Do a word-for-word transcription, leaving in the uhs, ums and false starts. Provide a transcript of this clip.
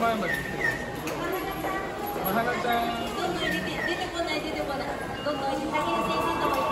前まで来てる。まはなちゃん。 どんどん入れて、出てこない出てこない。どんどん入れて、先に先生のとこ